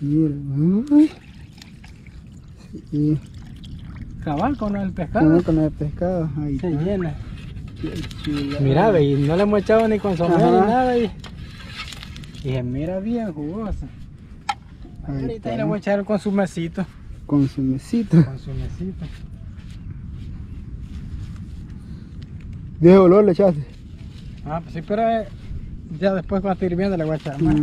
Mira, uy. Sí. Cabal con el pescado. Con el pescado, ahí Se está. llena. Qué chula. Mira, ve, y no le hemos echado ni consomé ni Ajá. nada. Y se mira bien jugosa. Ahí Ahorita está. le voy a echar el consumecito. Con su mesita. Consumecito. De olor le echaste. Ah, pues sí, pero ya después cuando esté hirviendo le voy a echar más.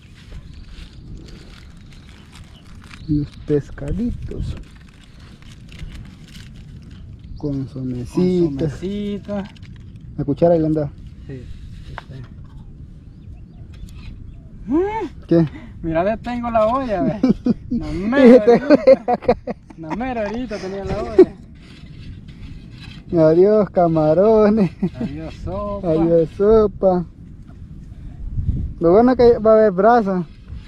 Los pescaditos. Con su mesita. Consumecito. La cuchara ahí le anda. Sí. ¿Qué? Mira, ya tengo la olla, ve. No mero ahorita tenía la olla. Adiós camarones. Adiós sopa. Adiós sopa. Lo bueno es que va a haber brasa.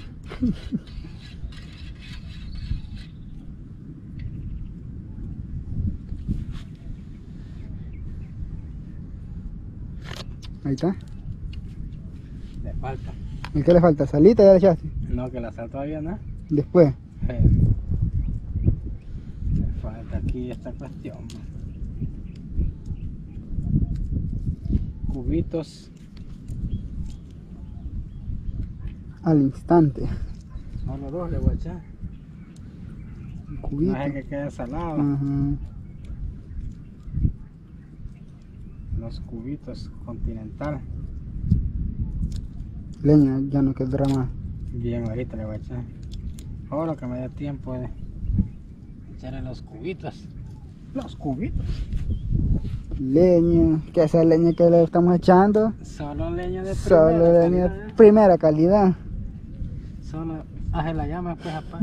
Ahí está. Le falta. ¿Y qué le falta? ¿Salita ya le echaste? No, que la sal todavía no. Después. Le falta aquí esta cuestión. Cubitos. Al instante. Solo dos le voy a echar. Un cubito. No es que quede salado. Ajá. Los cubitos continental. Leña, ya no quedará más. Bien, ahorita le voy a echar. Ahora que me dé tiempo de echarle los cubitos. Los cubitos. Leña. ¿Qué es esa leña que le estamos echando? Solo leña de Solo primera leña calidad. de primera calidad. Solo hace la llama pues apá.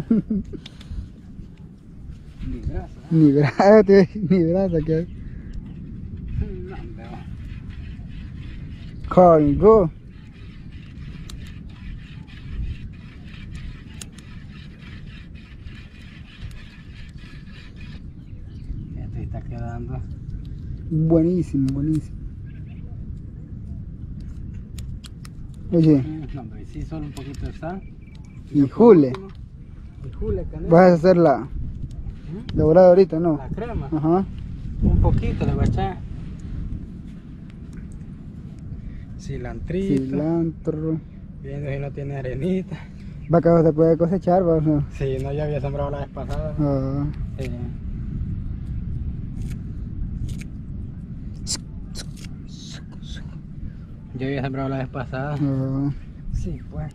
Ni grasa. Ni brasa, ni brasa que No, hombre, va. cargo. Este está quedando. Buenísimo, buenísimo. Oye, No, hombre, sí, solo un poquito de sal. y jule. Y jule, canela. Vas a hacer la dorada ahorita, ¿no? La crema. Ajá. Un poquito le voy a echar. Cilantrito. Cilantro. Viendo si no tiene arenita. Vaca se puede cosechar, ¿va? No. Sí, no, ya había sembrado la vez pasada. Ah, Sí. Yo había sembrado la vez pasada. ah. Sí, pues.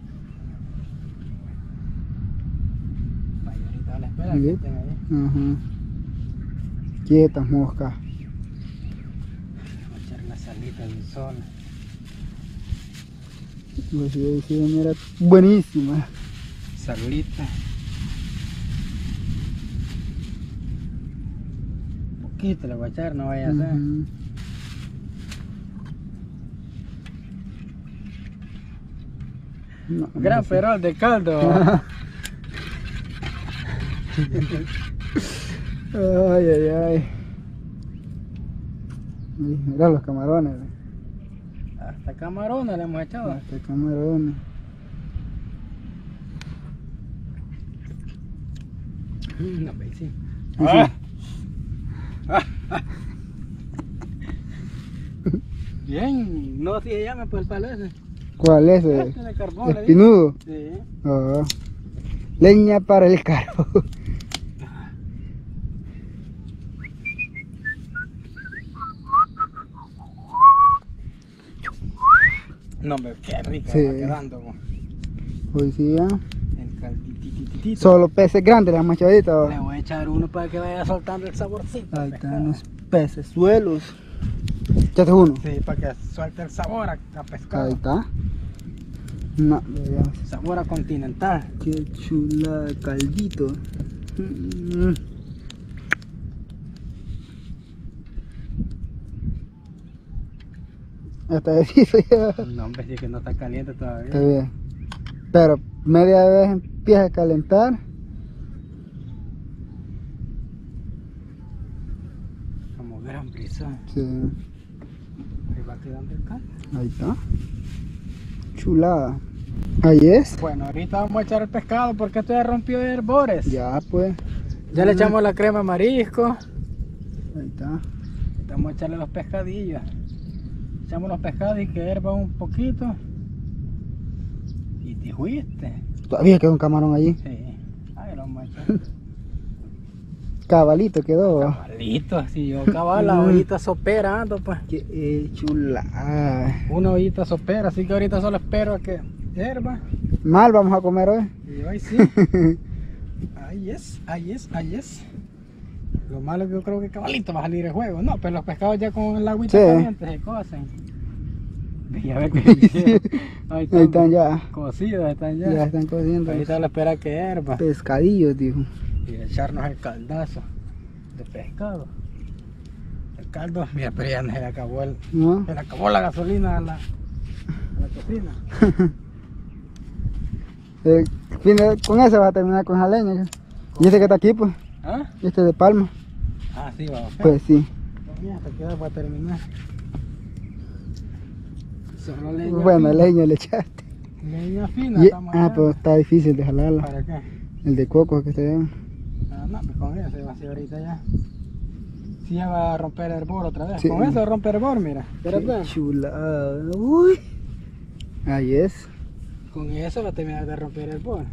Vaya, ahorita la espera Sí. que estén ahí. Ajá. Quietas moscas. Voy a echar la salita del sol. Pues sí, mira, buenísima. Salita. Un poquito le voy a echar, no vaya a ser. Ujú. No, Gran no sé. perol de caldo. Ay, ay, ay. Mira los camarones. Hasta camarones le hemos echado. Hasta camarones. No, ve, sí. Ah. Bien, no si se llama pues el palo ese. ¿Cuál es? Este de carbón, le digo. Espinudo. Sí. Ah. Leña para el carro. No, hombre, qué rico Sí. va quedando. Mo. Hoy sí, ya. El calditititito. Solo peces grandes, las machaditas. Le voy a echar uno para que vaya soltando el saborcito. Ahí al están pescado. los peces suelos. ¿Echaste uno? Sí, para que suelte el sabor a pescado. Ahí está. No, veamos. Sabor a continental. Qué chula de caldito. Mm. Hasta deciso ya. No, hombre, sí que no está caliente todavía. Está bien. Pero media vez empieza a calentar. Como gran brisa. Sí. Ahí va quedando el caldo. Ahí está. Chulada. Ahí es. Bueno, ahorita vamos a echar el pescado porque esto ya rompió de herbores. Ya pues. Ya le echamos la crema de marisco. Ahí está. Vamos a echarle los pescadillos. Echamos los pescados y que hierva un poquito. Y te fuiste. Todavía quedó un camarón allí. Sí. Ahí lo vamos a echar. Cabalito quedó. Cabalito, así yo cabal, la ollita sopera ando pues. Qué chula. Una ollita sopera, así que ahorita solo espero a que hierva. Mal vamos a comer hoy. Y hoy sí. Ahí es, ahí es, ahí es. Lo malo es que yo creo que cabalito va a salir el juego. No, pero los pescados ya con el agüita Sí. caliente se cocen. Ya ves que hicieron. Ahí Ahí están ya. Cocidos, están ya. Ya están cociendo. Ahí solo espera que hierva. Pescadillos, dijo. Y echarnos el caldazo de pescado. El caldo, mira, pero ya se le acabó ¿No? se le acabó la gasolina a la cocina. Con ese vas a terminar con esa leña. Y este que está aquí, pues. ¿Ah? Este de palma. Ah, sí, vamos. Pues sí. Mira, hasta queda para terminar. Solo leña Bueno, fina. leña le echaste. Leña fina, estamos Pero echando. está difícil de jalarla. ¿Para qué? El de coco que está allá. Ah, no, pues con eso va a ser ahorita ya. Sí, ya va a romper el hervor otra vez. Sí. Con eso rompe el hervor, mira. Qué Espérate. chulada. Uy. Ahí es. Con eso va a terminar de romper el hervor.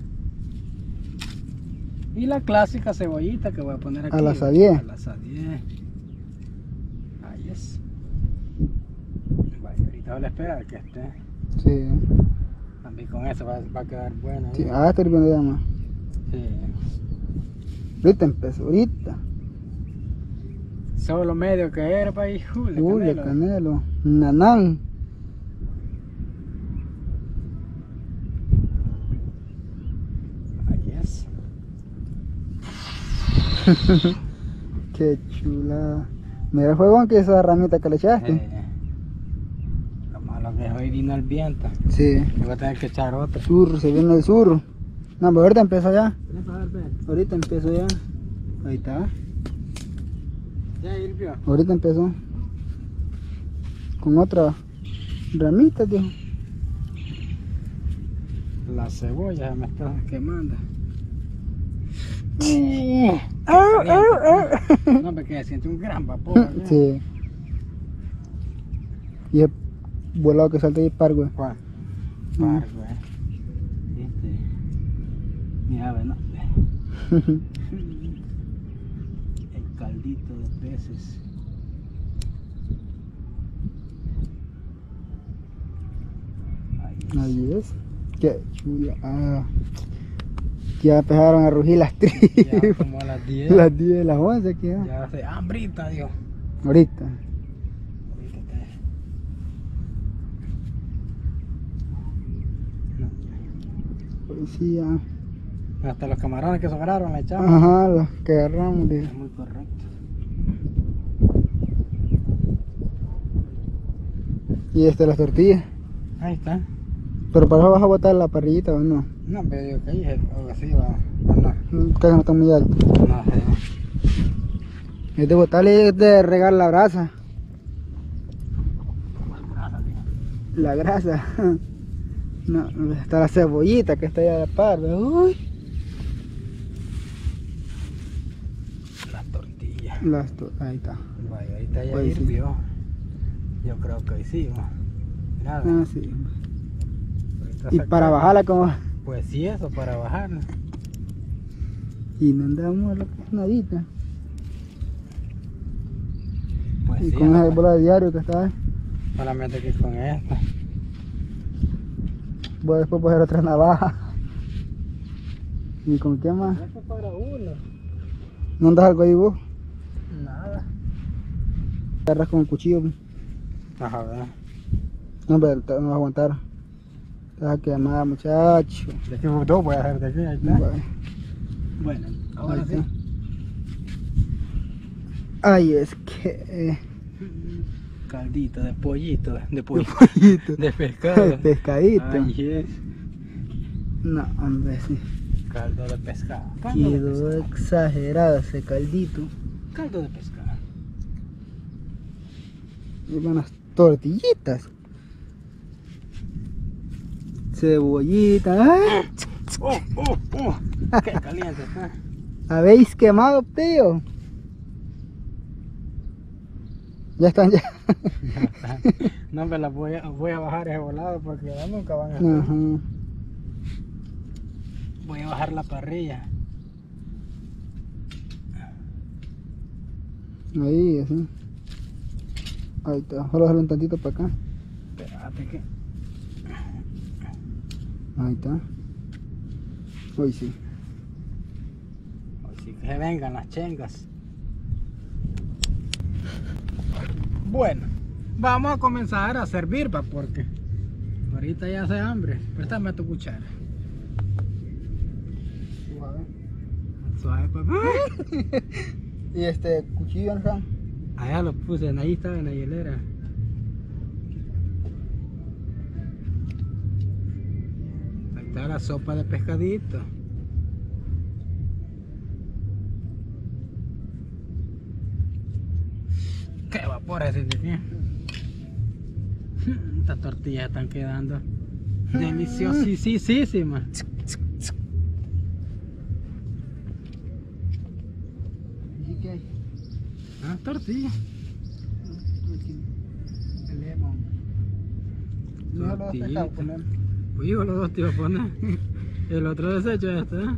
Y la clásica cebollita que voy a poner aquí. A la sadie. A la sadie. Ahí es. Vaya, ahorita voy a esperar que esté. Sí. También con eso va a quedar bueno. Sí. Ah, está hirviendo ya más. Sí. Ahorita empezó, ahorita. Solo medio que hierba y jule, Uy, el canelo. canelo. Nanán. Ahí es. Qué chula. Mira el juego que esa ramita que le echaste. Lo malo que hoy vino el viento. Sí. Me voy a tener que echar otro. Surro, se viene el surro. No, pero ahorita empezó ya. ¿Tienes para ver? Ahorita empezó ya. Ahí está. Ya hirvió. Ahorita empezó. Con otra ramita, tío. La cebolla se me está quemando. No, porque siento un gran vapor. ¿no? Sí. Y el volado que salta ahí par, güey. ¿Cuál? Par, güey. Mira, ve, no. El caldito de peces. Ahí es. Ahí es. Qué chula. Ya empezaron a rugir las Ya tribus. como a las 10. Las 10, las 11 aquí ya. Ya hace hambrita, Dios. Ahorita. Ahorita te... Pues sí, ya. Hasta los camarones que sobraron le echamos. Ajá, los que agarramos. De... Es muy correcto. Y las tortillas. Ahí está. Pero para eso vas a botar la parrillita o no. No, pero digo que ahí es algo así va. No, Que no está muy alto. no sé. Es de botarle, es de regar la grasa. La grasa. No, está la cebollita que está allá de par. Uy. La tortilla. Ahí está. Vaya, ahorita ya Pues sí. hirvió. Yo creo que sí, ¿no? Nada. Ah, sí. Ahorita Y saca- para bajarla como... Pues sí, eso, para bajarla. Y no andamos lo que es nadita. Pues Y sí, con no, esa bola de diario que está ahí. solamente que con esta. Voy a después poner otra navaja. ¿Y con qué más? Esto es para uno. ¿No andas algo ahí vos? Nada. Agarras con el cuchillo. Pues. Ajá, ¿verdad? No, pero no vas a aguantar. Te vas a quemar, muchacho. De aquí dos voy a hacer de aquí, ahí está. Bueno, Bueno, ahora ahí sí. está. Ay, es que... Caldito de pollito, de pollito, pollito. de pescado. Pescadito. Ahí es. No, hombre, sí. Caldo de pescado. Caldo de Quedó pescado. exagerado ese caldito. Caldo de pescado. Y unas tortillitas. Cebollita. ¡Ay! Qué caliente está. ¿Habéis quemado, tío? Ya están ya. No me las voy a bajar ese volado porque ya nunca van a estar. Ajá. Voy a bajar la parrilla. Ahí, así. Ahí está. Solo hacerlo un tantito para acá. Espérate que... Ahí está. Hoy sí. Así que se vengan las chengas. Bueno, vamos a comenzar a servir, pa, porque ahorita ya hace hambre. Préstame tu cuchara. Suave. Suave, papá. Y este cuchillo, acá. Allá lo puse, ahí estaba en la hielera. Ahí está la sopa de pescadito. Qué vapor ese tiene. Estas tortillas están quedando deliciosísimas. ¿Y qué hay? Ah, tortillas. El lemon. No lo has dejado poner. Pues yo los dos te iba a poner. El otro desecho ya está.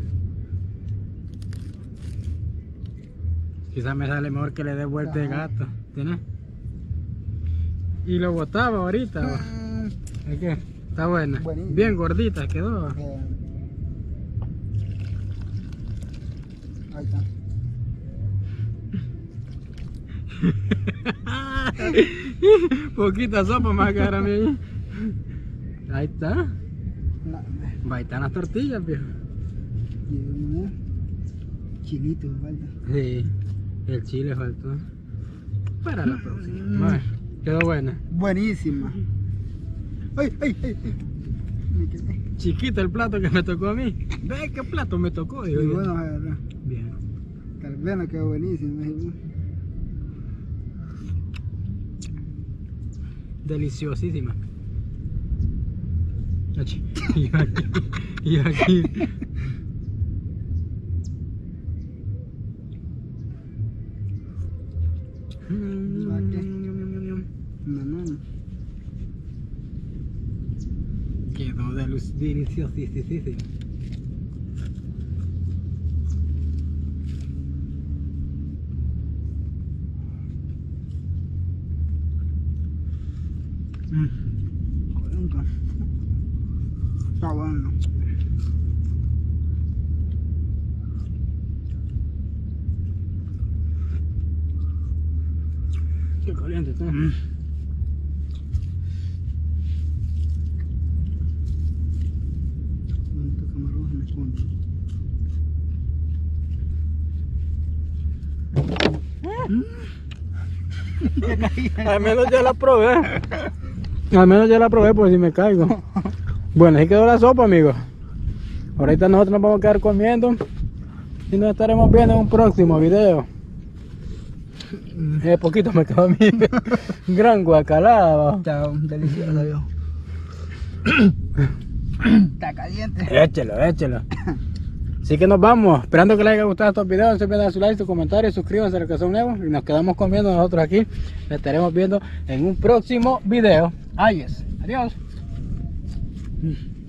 Quizás me sale mejor que le dé vuelta de gato. ¿Tienes? Y lo botaba ahorita. ¿Va? Es que está buena. Buenísimo. Bien gordita quedó. Ahí está. Poquita sopa más cara a mí. Ahí está. No, Ahí están las tortillas, viejo. Chilito, falta. Sí, el chile faltó. Para la próxima. Bueno, quedó buena. Buenísima. Ay, ay, ay. Me quedé. Chiquito el plato que me tocó a mí. Ve qué plato me tocó. Digo, Y yo. bueno, agarrar. Bien. Tal vez no quedó buenísimo. Deliciosísima. Achi. Y aquí. Y aquí. No, no. Quedó deliciosísimo. Cuenta. Está bueno. Qué caliente está. Bonito camarón en el fondo. Al menos ya la probé. Al menos ya la probé por si me caigo. Bueno, así quedó la sopa, amigos. Ahorita nosotros nos vamos a quedar comiendo y nos estaremos viendo en un próximo video. Poquito me quedó a mí. Gran guacalada. Está delicioso, yo. Está caliente. Échelo. Así que nos vamos, esperando que les haya gustado estos videos. No se olviden de dar su like, su comentario, suscríbanse a los que son nuevos. Y nos quedamos comiendo nosotros aquí. Les estaremos viendo en un próximo video. Adiós.